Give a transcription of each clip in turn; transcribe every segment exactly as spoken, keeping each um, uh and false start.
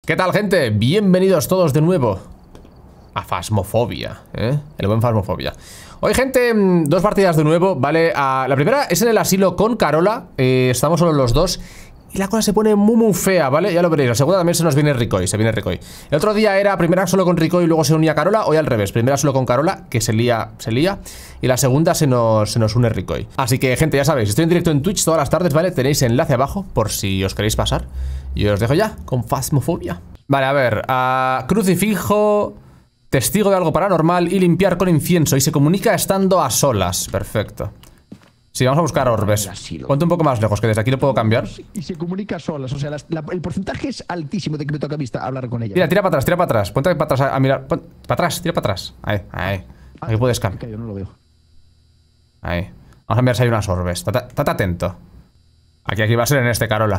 ¿Qué tal, gente? Bienvenidos todos de nuevo a Phasmophobia, ¿eh? El buen Phasmophobia. Hoy, gente, dos partidas de nuevo, ¿vale? Ah, la primera es en el asilo con Carola. eh, Estamos solo los dos y la cosa se pone muy muy fea, ¿vale? Ya lo veréis. La segunda también se nos viene Ricoy, se viene Ricoy. El otro día era primera solo con Ricoy y luego se unía Carola. Hoy al revés, primera solo con Carola, que se lía, se lía. Y la segunda se nos, se nos une Ricoy. Así que, gente, ya sabéis, estoy en directo en Twitch todas las tardes, ¿vale? Tenéis enlace abajo por si os queréis pasar. Y os dejo ya con Phasmophobia. Vale, a ver, uh, crucifijo, testigo de algo paranormal y limpiar con incienso. Y se comunica estando a solas. Perfecto. Sí, vamos a buscar orbes. Ponte un poco más lejos, que desde aquí lo puedo cambiar. Y se comunica a solas, o sea, la, la, el porcentaje es altísimo de que me toca vista hablar con ella. Tira, tira para atrás, tira para atrás. Ponte para atrás a, a mirar. Pon, para atrás, tira para atrás. Ahí, ahí. Aquí puedes cambiar. Yo no lo veo. Ahí. Vamos a mirar si hay unas orbes. Estate atento. Aquí, aquí va a ser en este, Carola.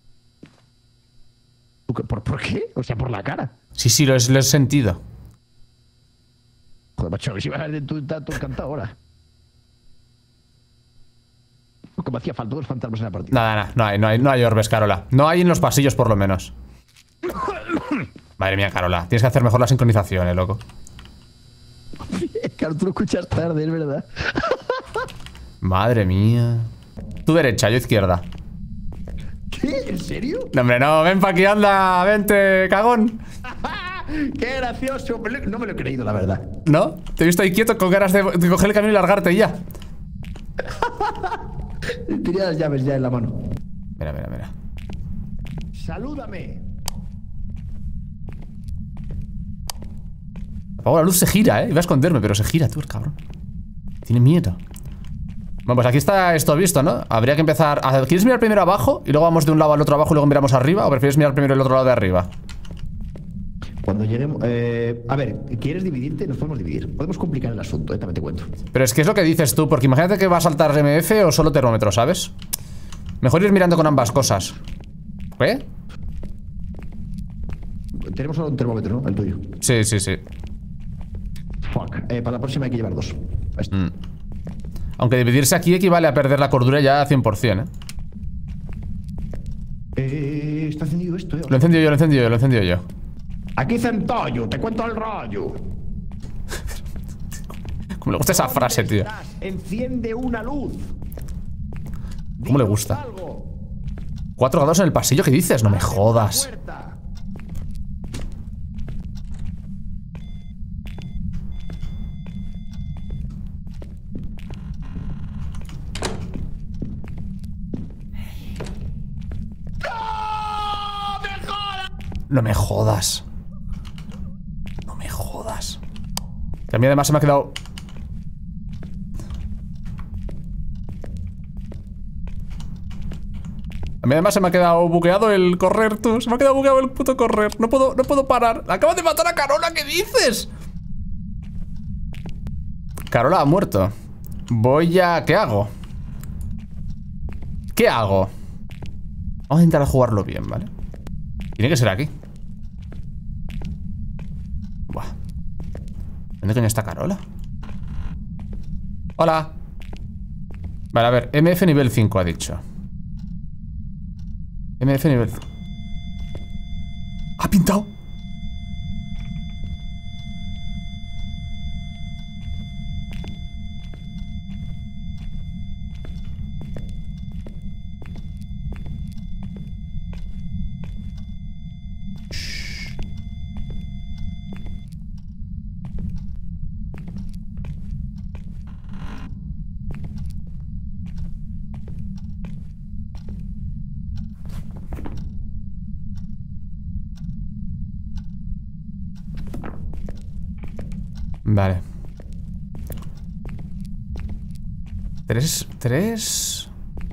¿Por, ¿Por qué? O sea, por la cara. Sí, sí, lo, es, lo he sentido. Joder, macho, a ver si vas a ver tú tanto encantado ahora. Porque me hacía falta dos fantasmas en la partida. Nada, nada, no hay, no hay, no hay orbes, Carola. No hay en los pasillos, por lo menos. Madre mía, Carola. Tienes que hacer mejor la sincronización, eh, loco. Claro, tú lo escuchas tarde, es verdad. Madre mía. Tú derecha, yo izquierda. ¿Qué? ¿En serio? No, hombre, no. Ven pa' aquí, anda. Vente, cagón. ¡Qué gracioso! No me lo he creído, la verdad. ¿No? Te he visto ahí quieto con ganas de, de coger el camino y largarte y ya. Tenía las llaves ya en la mano. Mira, mira, mira. ¡Salúdame! Apago la luz, se gira, eh. Iba a esconderme, pero se gira, tú, el cabrón. Tiene miedo. Bueno, pues aquí está esto visto, ¿no? Habría que empezar a... ¿Quieres mirar primero abajo y luego vamos de un lado al otro abajo y luego miramos arriba? ¿O prefieres mirar primero el otro lado de arriba? Cuando lleguemos... Eh, a ver, ¿quieres dividirte? Nos podemos dividir. Podemos complicar el asunto, eh, también te cuento. Pero es que es lo que dices tú, porque imagínate que va a saltar M F o solo termómetro, ¿sabes? Mejor ir mirando con ambas cosas. ¿Eh? Tenemos solo un termómetro, ¿no? El tuyo. Sí, sí, sí. Fuck. Eh, para la próxima hay que llevar dos. Mm. Aunque dividirse aquí equivale a perder la cordura ya cien por cien, ¿eh? Eh, está encendido esto, eh. Lo he encendido yo, lo he encendido yo, lo he encendido yo. Aquí centollo, te cuento el rollo. Como le gusta esa frase, tío. Enciende una luz. ¿Cómo le gusta? Cuatro grados en el pasillo, ¿qué dices? No me jodas. No me jodas. No me jodas. Que a mí además se me ha quedado... A mí además se me ha quedado bugueado el correr, tú. Se me ha quedado bugueado el puto correr. No puedo, no puedo parar. Acabas de matar a Carola, ¿qué dices? Carola ha muerto. Voy a... ¿Qué hago? ¿Qué hago? Vamos a intentar jugarlo bien, ¿vale? Tiene que ser aquí. Buah. ¿Dónde coño está Carola? Hola. Vale, a ver, M F nivel cinco ha dicho. M F nivel cinco. ¡Ha pintado! Vale. Tres... Tres...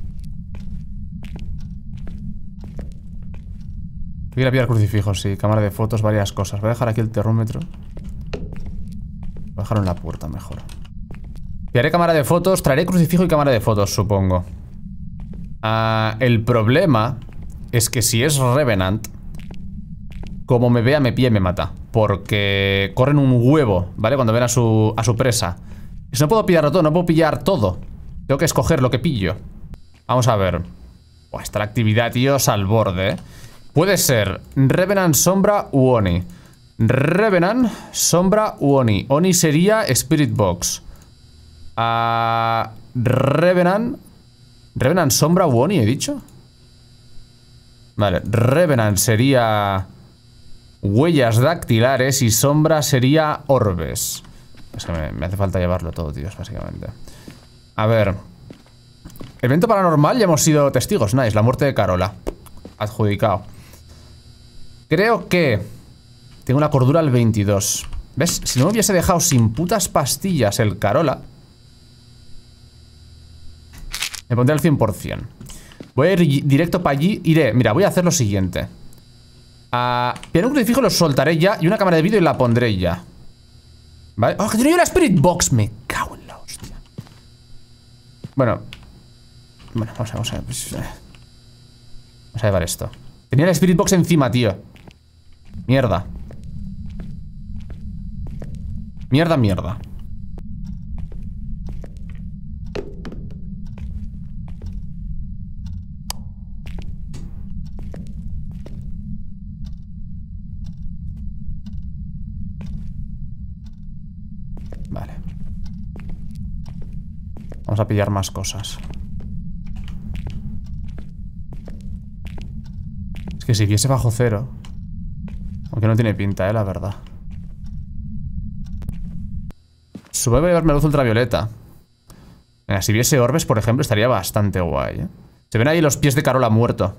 Voy a ir a pillar crucifijos, sí. Cámara de fotos, varias cosas. Voy a dejar aquí el termómetro. Voy a dejarlo en la puerta mejor. Pillaré cámara de fotos, traeré crucifijo y cámara de fotos, supongo. uh, El problema es que si es Revenant, como me vea, me pilla y me mata. Porque corren un huevo, ¿vale? Cuando ven a su, a su presa. Y si no puedo pillarlo todo, no puedo pillar todo. Tengo que escoger lo que pillo. Vamos a ver. Buah, está la actividad, tío, al borde, ¿eh? Puede ser Revenant, Sombra u Oni. Revenant, Sombra u Oni. Oni sería Spirit Box. Uh, Revenant. Revenant, Sombra u Oni, he dicho. Vale, Revenant sería huellas dactilares y Sombra sería orbes. Es que me, me hace falta llevarlo todo, tíos, básicamente. A ver. Evento paranormal, ya hemos sido testigos. Nice, la muerte de Carola. Adjudicado. Creo que tengo la cordura al veintidós. ¿Ves? Si no me hubiese dejado sin putas pastillas el Carola, me pondré al cien por cien. Voy a ir directo para allí. Iré, mira, voy a hacer lo siguiente. uh, Pillaré un crucifijo, lo soltaré ya. Y una cámara de vídeo y la pondré ya. Vale, oh, que tenía yo la Spirit Box. Me cago en la hostia. Bueno Bueno, vamos a, vamos a Vamos a llevar esto. Tenía la Spirit Box encima, tío. Mierda. Mierda, mierda. Vale. Vamos a pillar más cosas. Es que si viese bajo cero, aunque no tiene pinta, eh, la verdad. Sube a llevarme luz ultravioleta. Mira, si viese orbes, por ejemplo, estaría bastante guay, ¿eh? Se ven ahí los pies de Carola muerto.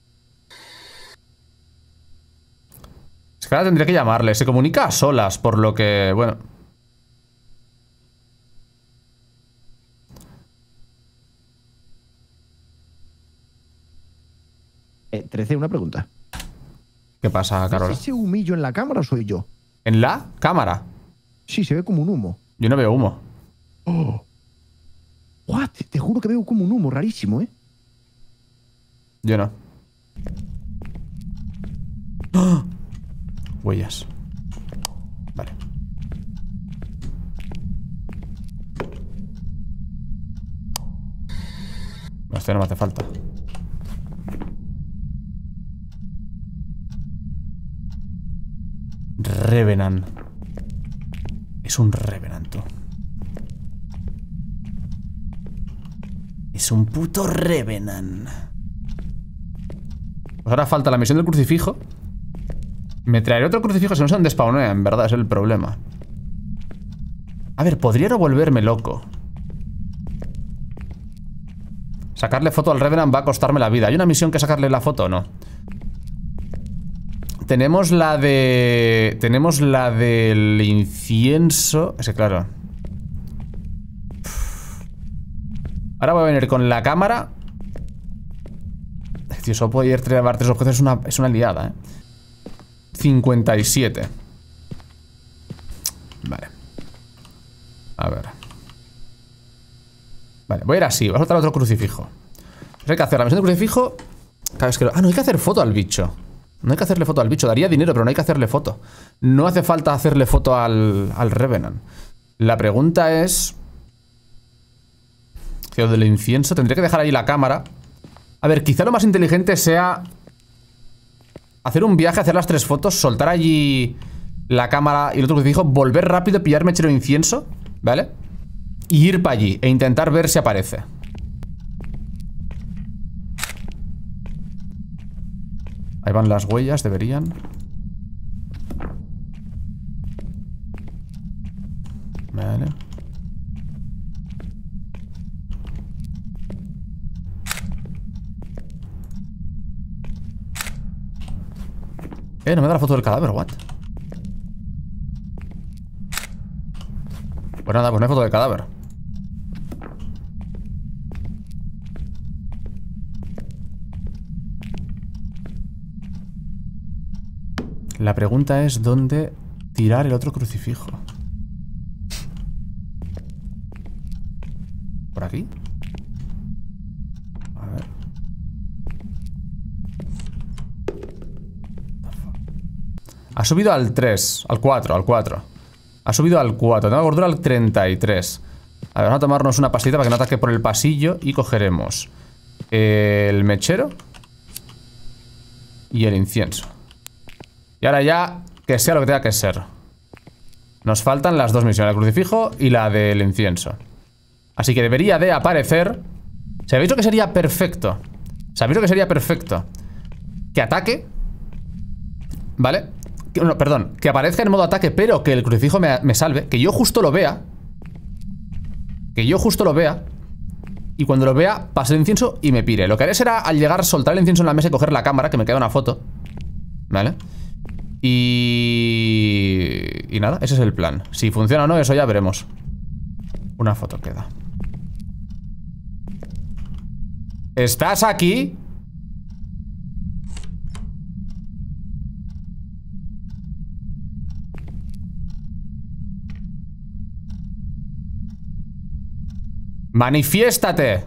Es que ahora tendría que llamarle. Se comunica a solas, por lo que... Bueno. Eh, trece, una pregunta. ¿Qué pasa, Carola? ¿Es ese humillo en la cámara o soy yo? ¿En la cámara? Sí, se ve como un humo. Yo no veo humo. Oh. What? Te juro que veo como un humo rarísimo, ¿eh? Yo no. ¡Oh! Huellas. Vale. Bueno, esto ya no me hace falta. Revenant. Es un Revenant, tú. Es un puto Revenant. Pues ahora falta la misión del crucifijo. Me traeré otro crucifijo si no sé dónde spawnea, en verdad, es el problema. A ver, podría no volverme loco. Sacarle foto al Revenant va a costarme la vida. ¿Hay una misión que sacarle la foto o no? Tenemos la de... Tenemos la del incienso. Es que claro. Ahora voy a venir con la cámara. Tío, solo puedo ir llevar tres objetos. Es una, es una liada, eh. cincuenta y siete. Vale. A ver. Vale, voy a ir así. Voy a soltar otro crucifijo. Pues hay que hacer la misión del crucifijo. Cada vez que lo... Ah, no, hay que hacer foto al bicho. No hay que hacerle foto al bicho. Daría dinero, pero no hay que hacerle foto. No hace falta hacerle foto al, al Revenant. La pregunta es... Lo del incienso. Tendría que dejar ahí la cámara. A ver, quizá lo más inteligente sea... hacer un viaje, hacer las tres fotos, soltar allí la cámara y el otro crucifijo, volver rápido, pillar mechero de incienso, ¿vale? Y ir para allí e intentar ver si aparece. Ahí van las huellas, deberían. Vale. Eh, no me da la foto del cadáver, what? Pues nada, pues no hay foto del cadáver. La pregunta es dónde tirar el otro crucifijo. ¿Por aquí? A ver. Ha subido al tres, al cuatro, al cuatro. Ha subido al cuatro, tengo gordura al treinta y tres. A ver, vamos a tomarnos una pastita para que no ataque por el pasillo. Y cogeremos el mechero y el incienso. Y ahora ya, que sea lo que tenga que ser. Nos faltan las dos misiones, el crucifijo y la del incienso. Así que debería de aparecer. ¿Sabéis lo que sería perfecto? ¿Sabéis lo que sería perfecto? Que ataque, ¿vale? Que, no, perdón, que aparezca en modo ataque, pero que el crucifijo me, me salve. Que yo justo lo vea. Que yo justo lo vea. Y cuando lo vea, pase el incienso y me pire. Lo que haré será, al llegar, soltar el incienso en la mesa y coger la cámara, que me queda una foto. ¿Vale? Y... Y nada, ese es el plan. Si funciona o no, eso ya veremos. Una foto queda. ¿Estás aquí? ¡Manifiéstate!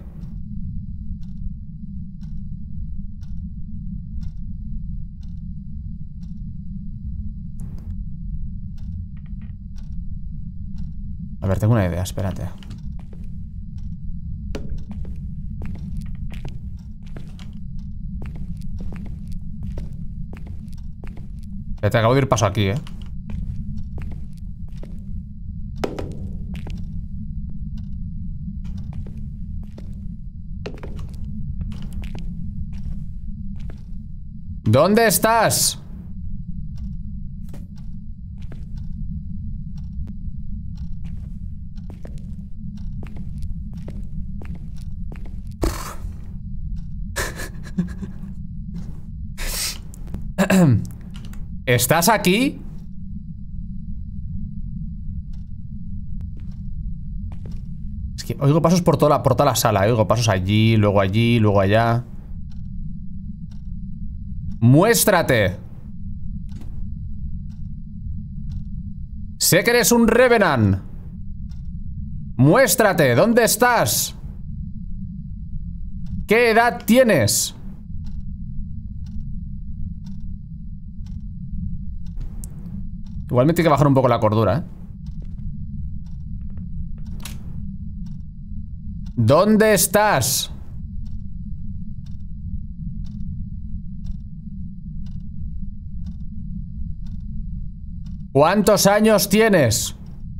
A ver, tengo una idea, espérate. Te acabo de ir paso aquí, eh. ¿Dónde estás? ¿Estás aquí? Es que oigo pasos por toda la, por toda la sala. Oigo pasos allí, luego allí, luego allá. ¡Muéstrate! Sé que eres un Revenant. ¡Muéstrate! ¿Dónde estás? ¿Qué edad tienes? Igualmente hay que bajar un poco la cordura, ¿eh? ¿Dónde estás? ¿Cuántos años tienes?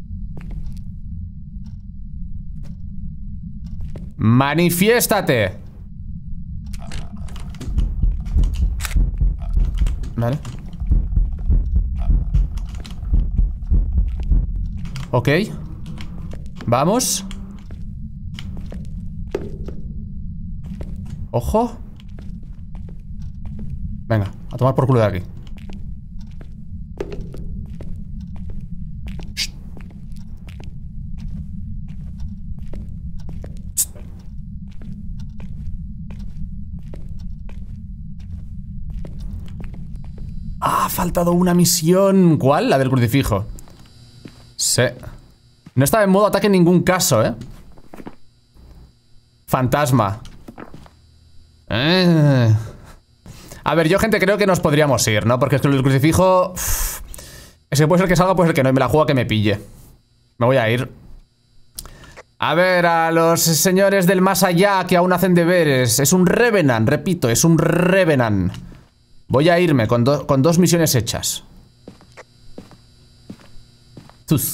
¡Manifiéstate! Vale. Ok. Vamos. Ojo. Venga, a tomar por culo de aquí. Shh. Shh. Ah, ha faltado una misión. ¿Cuál? La del crucifijo. Sí. No estaba en modo ataque en ningún caso, ¿eh? Fantasma. Eh. A ver, yo, gente, creo que nos podríamos ir, ¿no? Porque es que el crucifijo... Uff, es que puede ser que salga, puede ser que no. Y me la juego a que me pille. Me voy a ir. A ver, a los señores del más allá que aún hacen deberes. Es un Revenant, repito, es un Revenant. Voy a irme con, do con dos misiones hechas. Sus.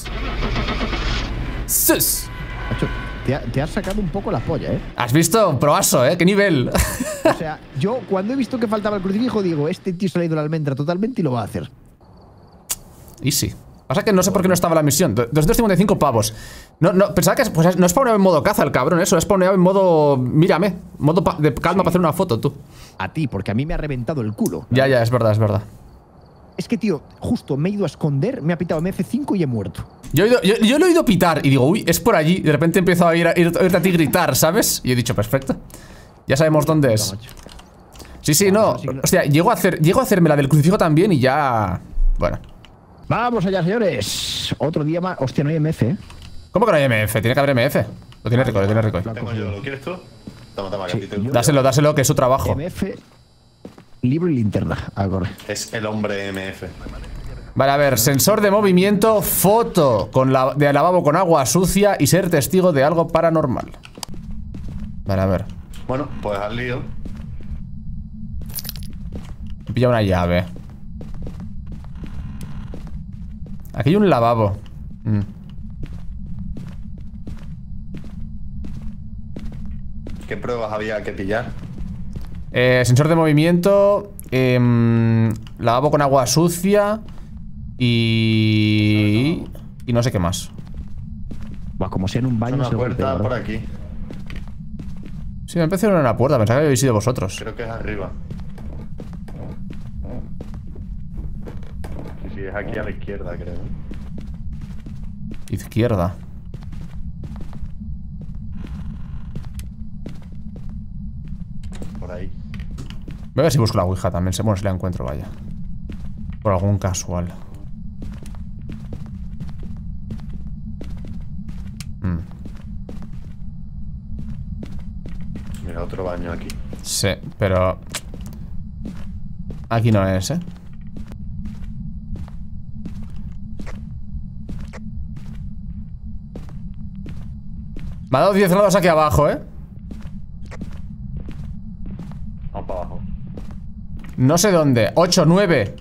Sus. Macho, te, ha, te has sacado un poco la polla, ¿eh? ¿Has visto? Proaso, ¿eh? ¿Qué nivel? O sea, yo cuando he visto que faltaba el crucifijo, digo, este tío se le ha ido la almendra totalmente y lo va a hacer. Easy. Pasa que no sé por qué no estaba la misión. doscientos cincuenta y cinco pavos. No, no, pensaba que pues, no spawneaba en modo caza el cabrón, eso. Spawneaba en modo... Mírame. Modo de calma, sí, para hacer una foto, tú. A ti, porque a mí me ha reventado el culo. Ya, ya, es verdad, es verdad. Es que, tío, justo me he ido a esconder, me ha pitado M F cinco y he muerto. Yo, he ido, yo, yo lo he oído pitar y digo, uy, es por allí. Y de repente empiezo a ir a, ir, a, ir a ti gritar, ¿sabes? Y he dicho, perfecto. Ya sabemos dónde es. Sí, sí, no. Hostia, llego a, hacer, llego a hacerme la del crucifijo también y ya... Bueno. Vamos allá, señores. Otro día más. Hostia, no hay M F, ¿eh? ¿Cómo que no hay M F? Tiene que haber M F. Lo tiene rico, lo tiene rico. Lo tengo yo, ¿lo quieres tú? Toma, toma, Sí, que te... Dáselo, dáselo, que es su trabajo. M F, libro y linterna. Ah, corre. Es el hombre M F. Vale, a ver, sensor de movimiento, foto con la, de lavabo con agua sucia y ser testigo de algo paranormal. Vale, a ver. Bueno, pues al lío. Me pilla una llave. Aquí hay un lavabo. Mm. ¿Qué pruebas había que pillar? Eh, sensor de movimiento. Eh, lavabo con agua sucia. Y... Y no sé qué más. Buah, como sea en un baño. Una seguro puerta peor. por aquí. Sí, me empecé en una puerta. Pensaba que habéis sido vosotros. Creo que es arriba. Sí, sí, es aquí a la izquierda, creo. Izquierda. Por ahí. Voy a ver si busco la ouija también. Bueno, si la encuentro, vaya. Por algún casual. Mm. Mira, otro baño aquí. Sí, pero... Aquí no es, ¿eh? Me ha dado diez grados aquí abajo, ¿eh? Vamos para abajo. No sé dónde. ocho, nueve.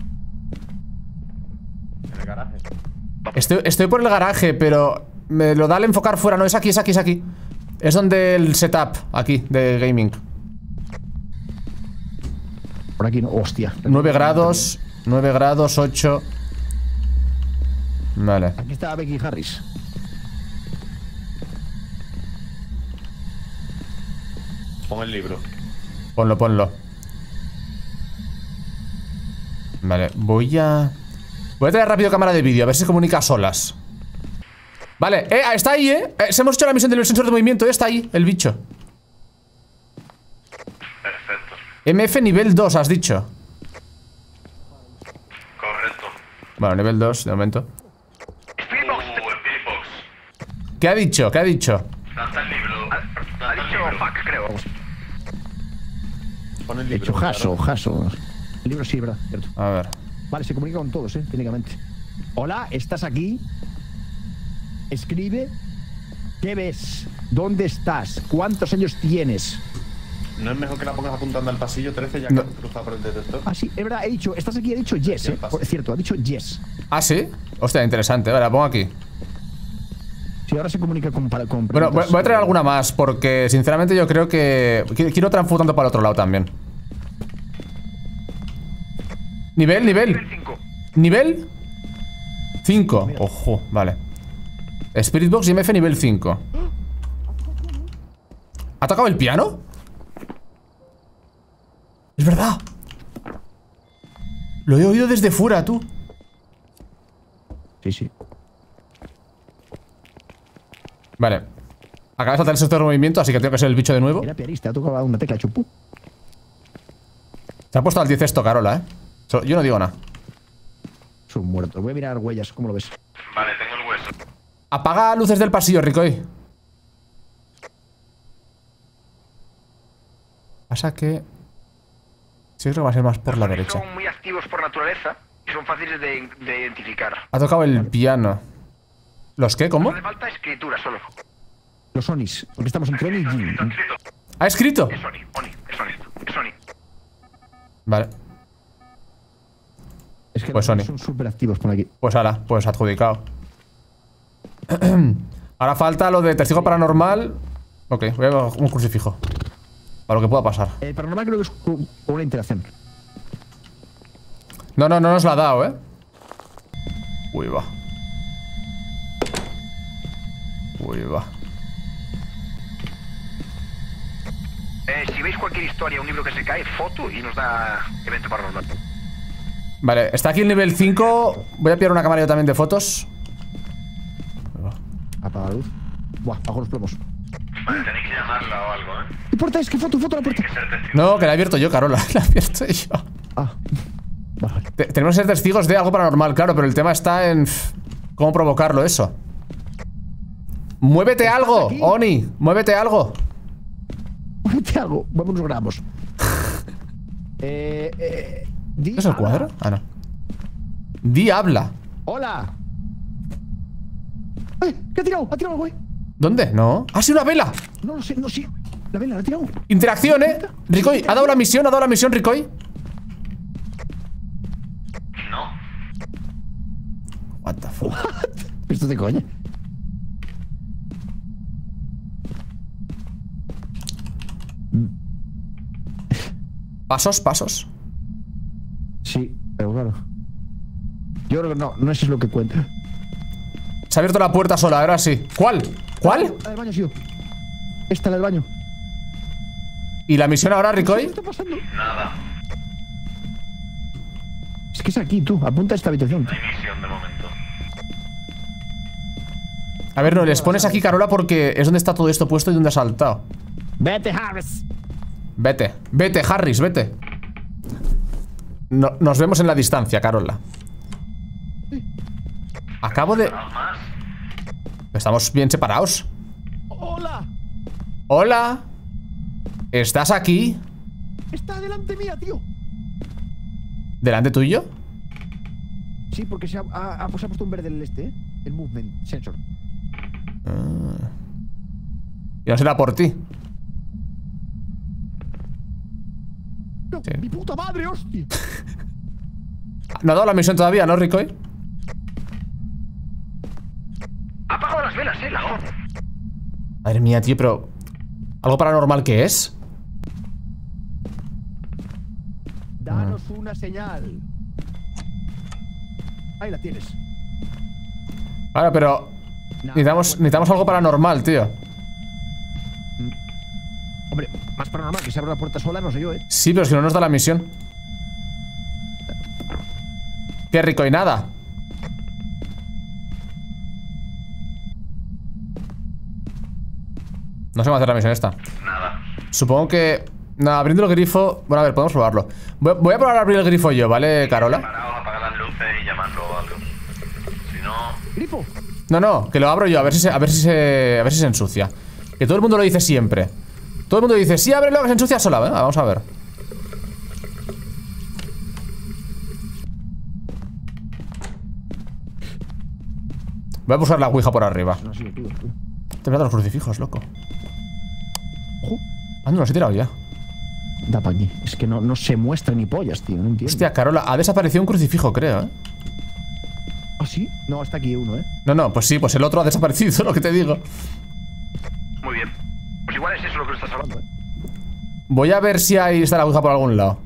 En el garaje. Estoy, estoy por el garaje, pero me lo da al enfocar fuera. No, es aquí, es aquí, es aquí. Es donde el setup, aquí, de gaming. Por aquí no. Hostia. nueve grados. nueve grados, ocho. Vale. Aquí está Becky Harris. Pon el libro. Ponlo, ponlo. Vale, voy a... Voy a traer rápido cámara de vídeo, a ver si se comunica a solas. Vale, eh, está ahí, eh. eh Se hemos hecho la misión del sensor de movimiento, eh, está ahí, el bicho. Perfecto. M F nivel dos, has dicho. Correcto. Bueno, nivel dos, de momento. Speedbox. Uh, Speedbox. ¿Qué ha dicho? ¿Qué ha dicho? Lanza el libro. Ha dicho fuck, creo. Pon el He libro. hecho Jaso, claro. Jaso. El libro sí, ¿verdad? Cierto. A ver. Vale, se comunica con todos, eh, técnicamente. Hola, ¿estás aquí? Escribe. ¿Qué ves? ¿Dónde estás? ¿Cuántos años tienes? ¿No es mejor que la pongas apuntando al pasillo trece ya que No. has cruzado por el detector? Ah, sí, es verdad, he dicho, ¿estás aquí? He dicho yes, Aquí eh. al pasillo. Es cierto, ha dicho yes. ¿Ah, sí? Hostia, interesante. Vale, la pongo aquí. Sí, ahora se comunica con... Para, con Bueno, voy, preguntas. voy a traer alguna más, porque sinceramente yo creo que... Quiero quiero otra enfocando para el otro lado también. Nivel, nivel. cinco. ¿Nivel? cinco. Ojo, vale. Spirit Box y M F nivel cinco. ¿Ha tocado el piano? Es verdad. Lo he oído desde fuera, tú. Sí, sí. Vale. Acaba de saltar el sensor de movimiento, así que tengo que ser el bicho de nuevo. Era pianista, ha tocado una tecla, chupú. Se ha puesto al diez esto, Carola, eh. So- Yo no digo nada. Es un muerto. Voy a mirar huellas, ¿cómo lo ves? Vale, tengo el hueso. Apaga luces del pasillo, Ricoy. Pasa que... Sí, creo que va a ser más por la Los derecha. Son muy activos por naturaleza y son fáciles de, de identificar. Ha tocado el piano. ¿Los qué? ¿Cómo? No hace falta escritura solo. Los Onis, porque estamos entre Oni y Jin. ¿Ha escrito? Es Oni, Oni, es Oni, es Oni. Vale. Es que Pues los Oni. son súper activos por aquí. Pues ahora, pues adjudicado. Ahora falta lo de testigo paranormal. Ok, voy a un crucifijo. Para lo que pueda pasar. El paranormal creo que es con con una interacción. No, no, no nos la ha dado, eh. Uy, va. Uy, va. Eh, si veis cualquier historia, un libro que se cae, foto y nos da evento paranormal. Vale, está aquí el nivel cinco. Voy a pillar una cámara yo también de fotos. Uy, va. Apaga la luz. Buah, bajo los plomos. Vale, tenéis que llamarla o algo, ¿eh? ¿Qué puerta es? ¿Qué foto? ¿Foto a la puerta? Ser testigo. No, que la he abierto yo, Carola. La he abierto yo. Ah. Vale. Te- tenemos que ser testigos de algo paranormal, claro, pero el tema está en... pff, ¿cómo provocarlo eso? ¡Muévete algo! aquí? ¡Oni! ¡Muévete algo! ¿Qué hago? Vámonos, grabamos. eh, eh. Di, ¿Es el habla. cuadro? Ah, no. Di habla. ¡Hola! ¡Eh! ¿Qué ha tirado? ¿Ha tirado algo, eh? ¿Dónde? No. ¡Ah, sí, una vela! No, no sé, no sé. La vela la ha tirado. Interacción, ¿eh? Ricoy, ¿ha dado la misión? ¿Ha dado la misión, Ricoy? What the fuck. ¿Esto de coña? Pasos, pasos. Sí, pero claro. Yo creo que no, no sé si es lo que cuenta. Se ha abierto la puerta sola, ahora sí. ¿Cuál? ¿Cuál? La del baño, sí. Esta, la del baño. ¿Y la misión ahora, ¿Qué Ricoy? está pasando? Nada. Es que es aquí, tú. Apunta a esta habitación. No hay misión de momento. A ver, no, les pones aquí, Carola, porque es donde está todo esto puesto y donde ha saltado. Vete, Harris. Vete, vete, Harris, vete. No, nos vemos en la distancia, Carola. Acabo de... ¿Nada más? Estamos bien separados. ¡Hola! Hola. ¿Estás aquí? Está delante mía, tío. ¿Delante tuyo? Sí, porque se ha, ha- ha- pues ha puesto un verde en el este, ¿eh? El movement sensor. Y no será por ti. No, Sí. ¡Mi puta madre, hostia! No ha dado la misión todavía, ¿no, Ricoy? Ha apagado las velas, eh, la joder. Madre mía, tío, pero... ¿Algo paranormal que es? Danos una señal. Ahí la tienes. Claro, pero... Nah, Necesitamos, bueno. necesitamos algo paranormal, tío. Hombre, más paranormal que se abra la puerta sola, no sé yo, ¿eh? Sí, pero es que no nos da la misión. Qué rico y nada. No sé cómo hacer la misión esta. Nada. Supongo que... Nada, abriendo el grifo... Bueno, a ver, podemos probarlo. Voy, voy a probar a abrir el grifo yo, ¿vale, Carola? Paraos, apagar las luces y llamarlo o algo. Si no... ¡Grifo! No, no, que lo abro yo, a ver si se, a ver si se, a ver si se ensucia. Que todo el mundo lo dice siempre. Todo el mundo dice, sí, ábrelo, que se ensucia sola. Venga, vamos a ver. Voy a buscar la ouija por arriba. No sé, tío, tú. Te mirando los crucifijos, loco. Ojo. Ah, no, los he tirado ya. Da pa' aquí. Es que no, no se muestra ni pollas, tío. No entiendo. Hostia, Carola, ha desaparecido un crucifijo, creo, ¿eh? ¿Ah, sí? No, está aquí uno, ¿eh? No, no, pues sí, pues el otro ha desaparecido, lo que te digo. Muy bien. Pues igual es eso lo que estás hablando, eh. Voy a ver si ahí está la ouija por algún lado.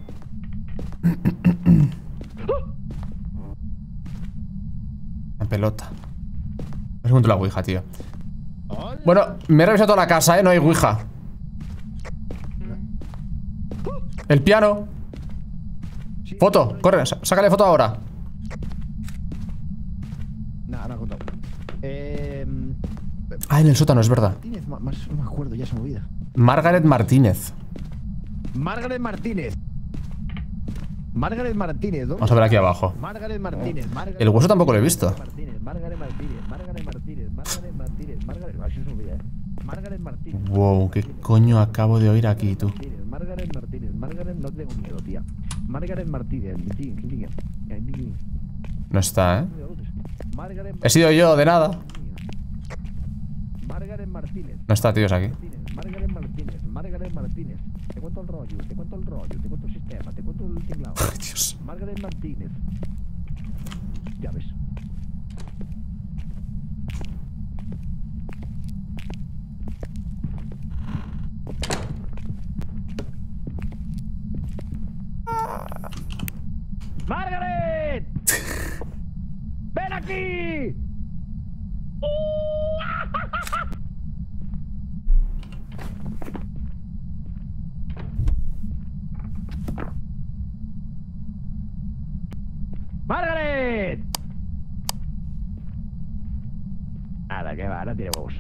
La pelota. No encuentro la ouija, tío. Bueno, me he revisado toda la casa, ¿eh? No hay ouija. El piano. Foto, corre, sa- sácale foto ahora. Nada, no ha contado. Eh. Ah, en el sótano, es verdad. Martínez, ma- más, no me acuerdo, ya se me olvida. Margaret Martínez. Margaret Martínez. Margaret Martínez, ¿no? Vamos a ver aquí abajo. Margaret Martínez. Margaret El hueso tampoco lo he visto. Martínez, Margaret Martínez, Margaret Martínez, Margaret Martínez, Margaret. Así se me olvida, ¿eh? Margaret Martínez. Wow, qué coño acabo de oír aquí, tú. Martínez, Margaret Martínez, Margaret, no tengo miedo, tía. Margaret Martínez, sí, sí, sí, sí. No está, ¿eh? Margaret He sido yo, de nada. Margaret Martínez. No está, tío, es aquí. Margaret Martínez, Margaret Martínez. Te cuento el rollo, te cuento el rollo, te cuento el sistema, te cuento el tinglado. Ay, Dios. Margaret Martínez. Ya ves. ¡Margaret! ¡Ven aquí! ¡Margaret! Nada, que va, no tiene huevos.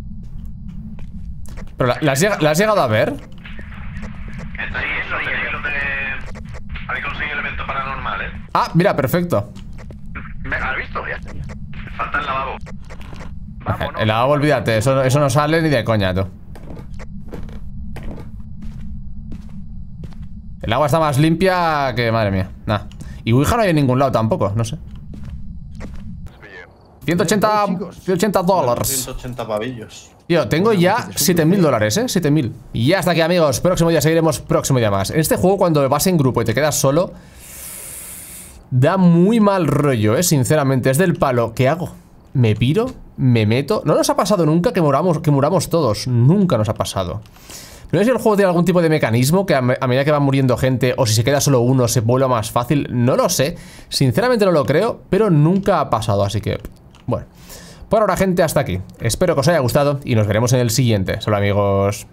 Pero la, la has, lleg- la has llegado a ver. Está ahí, eso, tenéis lo de... Habéis conseguido el evento paranormal, ¿eh? Ah, mira, perfecto. ¿Me has visto? Ya está. Falta el lavabo. Vámonos. El lavabo, olvídate, eso, eso no sale ni de coña, tú. El agua está más limpia que... Madre mía, nada. Y ouija no hay en ningún lado tampoco, no sé. ciento ochenta, ciento ochenta dólares. ciento ochenta pavillos. Tío, tengo ya siete mil dólares, ¿eh? siete mil. Y ya hasta aquí, amigos. Próximo día seguiremos, próximo día más. En este juego, cuando vas en grupo y te quedas solo, Da muy mal rollo, eh, sinceramente. Es del palo. ¿Qué hago? ¿Me piro? ¿Me meto? No nos ha pasado nunca que muramos, que muramos todos. Nunca nos ha pasado. No sé si el juego tiene algún tipo de mecanismo que a, a medida que va muriendo gente, o si se queda solo uno, se vuelva más fácil. No lo sé. Sinceramente no lo creo, pero nunca ha pasado, así que... Bueno. Por ahora, gente, hasta aquí. Espero que os haya gustado y nos veremos en el siguiente. Solo amigos...